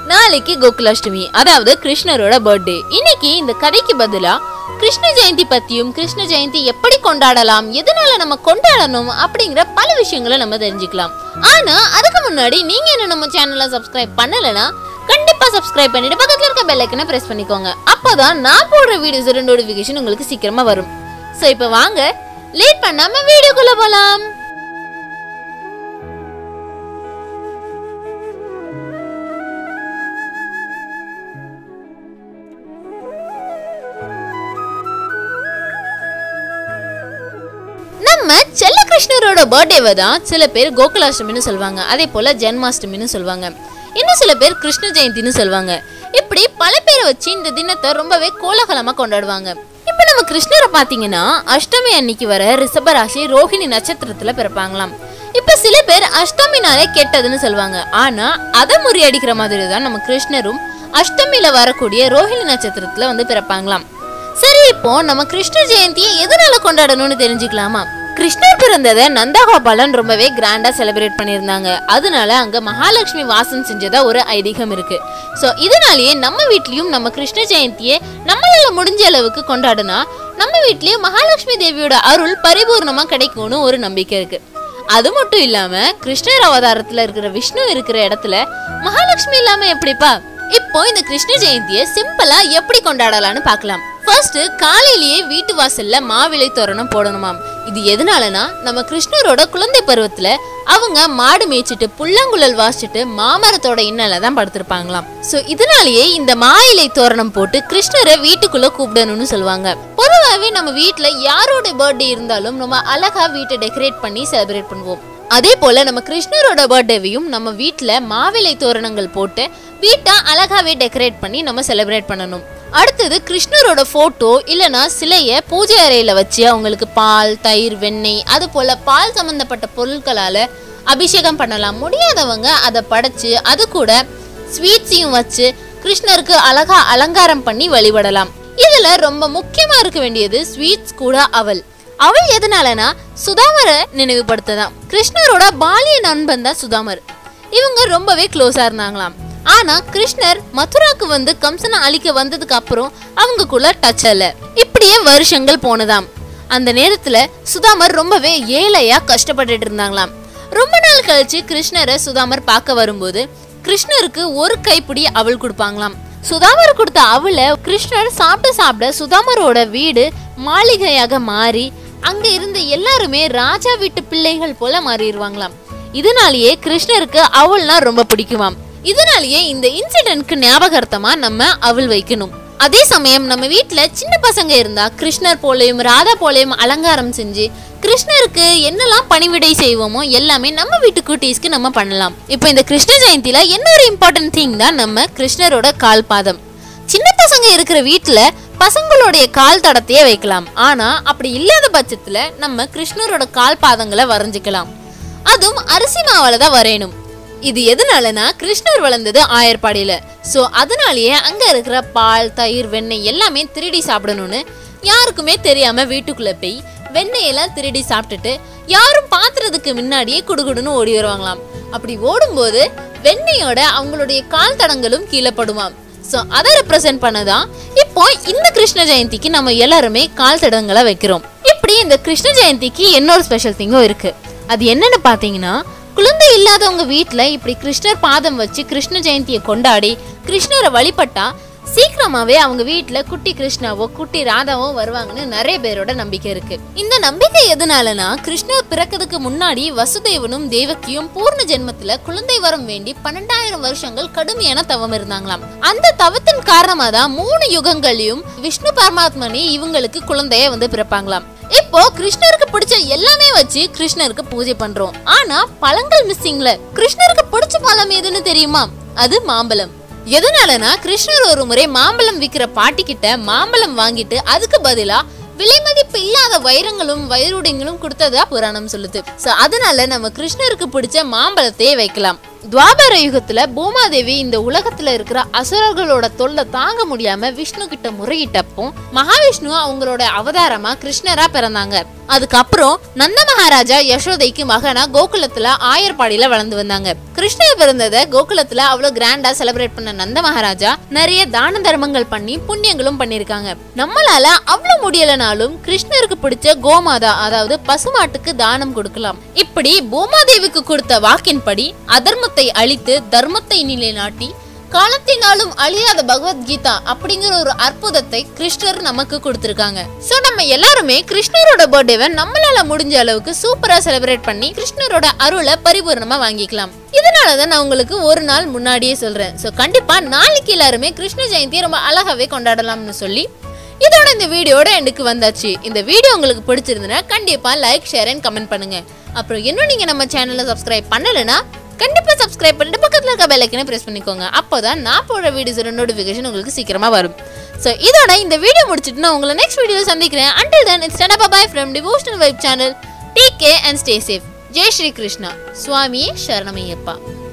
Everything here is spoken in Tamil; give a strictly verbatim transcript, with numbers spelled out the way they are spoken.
நாளைக்கு கோகுலாஷ்டமி, அதாவது கிருஷ்ணரோட பர்த்டே. இன்னைக்கு இந்த கதைக்கு பதிலா கிருஷ்ண ஜெயந்தி பத்தியும் கிருஷ்ண ஜெயந்தி எப்படி கொண்டாடலாம், எதனால நம்ம கொண்டாடணும் அப்படிங்கிற பல விஷயங்களை நம்ம தெரிஞ்சுக்கலாம். ஆனா அதுக்கு முன்னாடி நீங்க என்ன நம்ம சேனலை சப்ஸ்கிரைப் பண்ணலனா கண்டிப்பா சப்ஸ்கிரைப் பண்ணிட்டு பக்கத்துல இருக்க பெல் ஐக்கனை பிரஸ் பண்ணிக்கோங்க. அப்பதான் நான் போடுற வீடியோஸோட நோட்டிபிகேஷன் உங்களுக்கு சீக்கிரமா வரும். சோ இப்போ வாங்க லேட் பண்ணாம வீடியோக்குள்ள போலாம். நம்ம செல்ல கிருஷ்ணரோட பர்த்டேவை தான் சில பேர் கோகுலாஷ்டமின்னு சொல்லுவாங்க, அதே போல ஜன்மாஷ்டமின்னு சொல்லுவாங்க, இன்னும் சில பேர் கிருஷ்ண ஜெயந்தின்னு சொல்லுவாங்க. இப்படி பல பேரை வச்சு இந்த தினத்தை ரொம்பவே கோலாகலமா கொண்டாடுவாங்க. இப்ப நம்ம கிருஷ்ணரை பாத்தீங்கன்னா அஷ்டமி அன்னைக்கு வர ரிஷபராசி ரோஹிணி நட்சத்திரத்துல பிறப்பாங்களாம். இப்ப சில பேர் அஷ்டமினாலே கெட்டதுன்னு சொல்லுவாங்க, ஆனா அதை முறியடிக்கிற மாதிரி தான் நம்ம கிருஷ்ணரும் அஷ்டமியில வரக்கூடிய ரோஹிணி நட்சத்திரத்துல வந்து பிறப்பாங்களாம். சரி, இப்போ நம்ம கிருஷ்ண ஜெயந்தியை எதனால கொண்டாடணும்னு தெரிஞ்சுக்கலாமா? கிருஷ்ணர் பிறந்ததை நந்தகோபாலன் ரொம்பவே கிராண்டா செலிப்ரேட் பண்ணியிருந்தாங்க. அதனால அங்க மகாலட்சுமி வாசம் செஞ்சதா ஒரு ஐதீகம் இருக்கு. ஸோ இதனாலேயே நம்ம வீட்லயும் நம்ம கிருஷ்ண ஜெயந்தியை நம்மளால முடிஞ்ச அளவுக்கு கொண்டாடுனா நம்ம வீட்லயும் மகாலட்சுமி தேவியோட அருள் பரிபூர்ணமா கிடைக்கும்னு ஒரு நம்பிக்கை இருக்கு. அது மட்டும் இல்லாம கிருஷ்ணர் அவதாரத்துல இருக்கிற விஷ்ணு இருக்கிற இடத்துல மகாலட்சுமி இல்லாம எப்படிப்பா? இப்போ இந்த கிருஷ்ண ஜெயந்தியை சிம்பிளா எப்படி கொண்டாடலாம்னு பார்க்கலாம். ஃபர்ஸ்ட், காலையிலேயே வீட்டு வாசல்ல மாவிளை தோரணம் போடணுமாம். இது எதனாலனா நம்ம கிருஷ்ணரோட குழந்தை பருவத்துல அவங்க மாடு மேய்ச்சிட்டு புல்லாங்குழல் வாசிச்சுட்டு மாமரத்தோட இன்னல தான் படுத்திருப்பாங்களாம். சோ இதனாலேயே இந்த மா இலை தோரணம் போட்டு கிருஷ்ணரை வீட்டுக்குள்ள கூப்பிடணும்னு சொல்லுவாங்க. பொதுவாகவே நம்ம வீட்டுல யாரோட பர்த்டே இருந்தாலும் நம்ம அழகா வீட்டை டெக்கரேட் பண்ணி செலிப்ரேட் பண்ணுவோம். அதே போல நம்ம கிருஷ்ணரோட பர்த்டேவையும் நம்ம வீட்டுல மாவிலை தோரணங்கள் போட்டு வீட்டை அழகாவே டெக்கரேட் பண்ணி நம்ம செலிப்ரேட் பண்ணணும். அடுத்தது, கிருஷ்ணரோட போட்டோ இல்லைன்னா சிலைய பூஜை அறையில வச்சு அவங்களுக்கு பால், தயிர், வெண்ணெய் அது போல பால் சம்பந்தப்பட்ட பொருட்களால அபிஷேகம் பண்ணலாம். முடியாதவங்க அதை படைச்சு அது கூட ஸ்வீட்ஸையும் வச்சு கிருஷ்ணருக்கு அழகா அலங்காரம் பண்ணி வழிபடலாம். இதுல ரொம்ப முக்கியமா இருக்க வேண்டியது ஸ்வீட்ஸ் கூட அவல். அவள் எதனாலனா சுதாமரை நினைவுபடுத்ததான். கிருஷ்ணரோட பாலிய நண்பன் தான் சுதாமர். இவங்க ரொம்பவே க்ளோஸா இருந்தாங்களாம். ஆனா கிருஷ்ணர் மதுராக்கு வந்து கம்சனை அழிக்க வந்ததுக்கு அப்புறம் அவங்கக்குள்ள டச் இல்ல. இப்படியே வருஷங்கள் போனதாம். அந்த நேரத்துல சுதாமர் ரொம்பவே ஏழையா கஷ்டப்பட்டுட்டு இருந்தாங்களாம். ரொம்ப நாள் கழிச்சு கிருஷ்ணரை சுதாமர் பார்க்க வரும்போது கிருஷ்ணருக்கு ஒரு கைப்பிடி அவள் கொடுப்பாங்களாம். சுதாமர் கொடுத்த அவளை கிருஷ்ணர் சாப்பிட சாப்பிட சுதாமரோட வீடு மாளிகையாக மாறி அங்க இருந்த எல்லாருமே ராஜா வீட்டு பிள்ளைகள் போல மாறிடுவாங்களாம். இதனாலேயே கிருஷ்ணருக்கு அவள்னா ரொம்ப பிடிக்குமாம். இதனாலேயே இந்த இன்சிடென்ட்க்கு ஞாபகார்த்தமா நம்ம அவள் வைக்கணும். அதே சமயம் நம்ம வீட்டுல சின்ன பசங்க இருந்தா கிருஷ்ணர் போலையும் ராதா போலையும் அலங்காரம் செஞ்சு கிருஷ்ணருக்கு என்னெல்லாம் பணிவிடை செய்வோமோ எல்லாமே நம்ம வீட்டு குட்டீஸ்க்கு நம்ம பண்ணலாம். இப்போ இந்த கிருஷ்ண ஜெயந்தியில இன்னொரு இம்பார்ட்டன்ட் திங் தான் நம்ம கிருஷ்ணரோட கால் பாதம். சின்ன பசங்க இருக்கிற வீட்டுல பசங்களுடைய கால் தடத்தையே வைக்கலாம். ஆனா அப்படி இல்லாத பட்சத்துல நம்ம கிருஷ்ணரோட கால் பாதங்களை வரைஞ்சிக்கலாம். அதுவும் அரிசி மாவால தான் வரையணும். இது எதனாலனா கிருஷ்ணர் வளர்ந்தது ஆயர்பாடியில. சோ அதனாலேயே அங்க இருக்கிற பால், தயிர், வெண்ணெய் எல்லாமே திருடி சாப்பிடணும்னு யாருக்குமே தெரியாம வீட்டுக்குள்ள போய் வெண்ணெயெல்லாம் திருடி சாப்பிட்டுட்டு யாரும் பாத்துறதுக்கு முன்னாடியே குடுகுடுன்னு ஓடி வருவாங்களாம். அப்படி ஓடும்போது வெண்ணெயோட அவங்களுடைய கால் தடங்களும் கீழே படுமாம். சோ அதை ரெப்ரசென்ட் பண்ணதான் இப்போ இந்த கிருஷ்ண ஜெயந்திக்கு நம்ம எல்லாருமே கால் தடங்களை வைக்கிறோம். இப்படி இந்த கிருஷ்ண ஜெயந்திக்கு இன்னொரு ஸ்பெஷல் திங்கும் இருக்கு. அது என்னன்னு பாத்தீங்கன்னா, குழந்தை இல்லாதவங்க வீட்டுல இப்படி கிருஷ்ணர் பாதம் வச்சு கிருஷ்ண ஜெயந்தியை கொண்டாடி கிருஷ்ணரை வழிபட்டா சீக்கிரமாவே அவங்க வீட்டுல குட்டி கிருஷ்ணாவோ குட்டி ராதாவோ வருவாங்கன்னு நிறைய பேரோட நம்பிக்கை இருக்கு. இந்த நம்பிக்கை எதனாலனா கிருஷ்ணர் பிறக்கிறதுக்கு முன்னாடி வசுதேவனும் தேவகியும் பூர்ண ஜென்மத்துல குழந்தை வரம் வேண்டி பன்னெண்டாயிரம் வருஷங்கள் கடுமையான தவம் இருந்தாங்களாம். அந்த தவத்தின் காரணமா தான் மூணு யுகங்களையும் விஷ்ணு பரமாத்மனே இவங்களுக்கு குழந்தைய வந்து பிறப்பாங்களாம். இப்போ கிருஷ்ணருக்கு பிடிச்ச எல்லாமே வச்சு கிருஷ்ணருக்கு பூஜை பண்றோம். ஆனா பழங்கள் மிஸ்ஸிங்ல. கிருஷ்ணருக்கு பிடிச்ச பழம் எதுன்னு தெரியுமா? அது மாம்பழம். எதனாலனா கிருஷ்ணர் ஒரு முறை மாம்பழம் விற்கிற பாட்டி கிட்ட மாம்பழம் வாங்கிட்டு அதுக்கு பதிலா விலை மதிப்பு இல்லாத வைரங்களும் வைரூடியங்களும் கொடுத்ததா புராணம் சொல்லுது. சோ அதனால நம்ம கிருஷ்ணருக்கு பிடிச்ச மாம்பழத்தையே வைக்கலாம். துவாபர யுகத்துல பூமாதேவி இந்த உலகத்துல இருக்கிற அசுரர்களோட தொல்லை தாங்க முடியாம விஷ்ணு கிட்ட முறையிட்டப்போ மகாவிஷ்ணு அவங்களோட அவதாரமா கிருஷ்ணரா பிறந்தாங்க. அதுக்கப்புறம் நந்த மகாராஜா யசோதைக்கு மகனா கோகுலத்துல ஆயர்பாடியில வளர்ந்து வந்தாங்க. கிருஷ்ணர் பிறந்ததை கோகுலத்துல அவ்வளவு கிராண்டா செலிப்ரேட் பண்ண நந்த மகாராஜா நிறைய தான தர்மங்கள் பண்ணி புண்ணியங்களும் பண்ணிருக்காங்க. நம்மளால அவ்வளவு முடியலனாலும் கிருஷ்ணருக்கு பிடிச்ச கோமாதா அதாவது பசுமாட்டுக்கு தானம் கொடுக்கலாம். இப்படி பூமாதேவிக்கு கொடுத்த வாக்கின்படி அதர்மத்தை அழித்து தர்மத்தை நிலைநாட்டி காலத்தினாலும் அழியாத பகவத்கீதா அப்படிங்கிற ஒரு அற்புதத்தை கிருஷ்ணர் நமக்கு கொடுத்திருக்காங்க. சோ நம்ம எல்லாருமே கிருஷ்ணரோட பர்த்டேவை நம்மளால முடிஞ்ச அளவுக்கு சூப்பரா செலிப்ரேட் பண்ணி கிருஷ்ணரோட அருளை பரிபூர்ணமா வாங்கிக்கலாம். இதனாலதான் நான் உங்களுக்கு ஒரு நாள் முன்னாடியே சொல்றேன். சோ கண்டிப்பா நாளைக்கு எல்லாருமே கிருஷ்ண ஜெயந்தி ரொம்ப அழகாவே கொண்டாடலாம்னு சொல்லி இதோட இந்த வீடியோட எனக்கு வந்தாச்சு. இந்த வீடியோ உங்களுக்கு பிடிச்சிருந்ததுன்னா கண்டிப்பா லைக், ஷேர் அண்ட் கமெண்ட் பண்ணுங்க. அப்புறம் இன்னும் நீங்க நம்ம சேனலை சப்ஸ்கிரைப் பண்ணலைன்னா கண்டிப்பா சப்ஸ்கிரைப் பண்ணிட்டு பக்கத்துல இருக்க பெல் ஐகானை பிரஸ் பண்ணிக்கோங்க. அப்போதான் நான் போடுற வீடியோஸோட நோட்டிஃபிகேஷன் உங்களுக்கு சீக்கிரமா வரும். சோ இதோட இந்த வீடியோ முடிச்சிட்டு நான் உங்களை நெக்ஸ்ட் வீடியோல சந்திக்கிறேன். Until then, it's tada bye from Devotional Vibe channel. Take care and stay safe. Jai Shri Krishna. Swami Sharanamiyappa.